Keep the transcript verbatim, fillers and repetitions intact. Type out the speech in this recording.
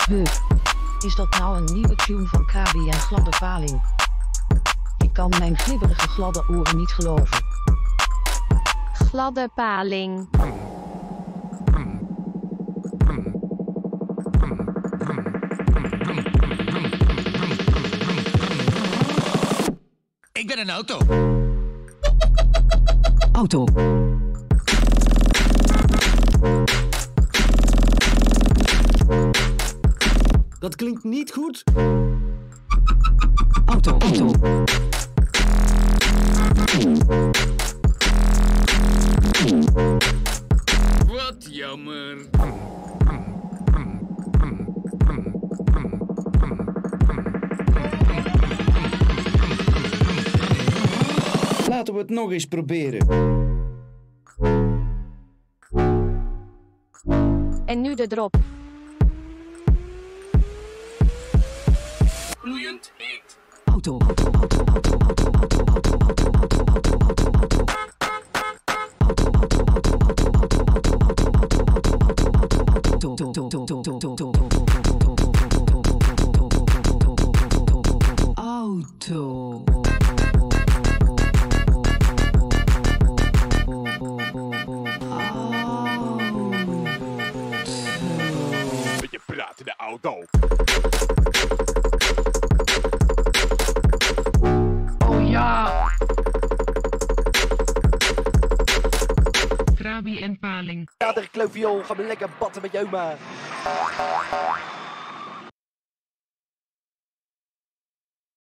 Huh. Is dat nou een nieuwe tune van Krabi en Gladde Paling? Ik kan mijn glibberige gladde oren niet geloven. Gladde Paling. Ik ben een auto. Auto. Dat klinkt niet goed. Auto, auto. Wat jammer. Laten we het nog eens proberen. En nu de drop. Gloeiend heet. Auto, auto, auto, auto, auto, auto, auto, auto, auto, auto, auto, Beetje praten de auto. Oh ja! Krabi en Paling. Ja, de kleuviool, ga maar lekker batten met je oma.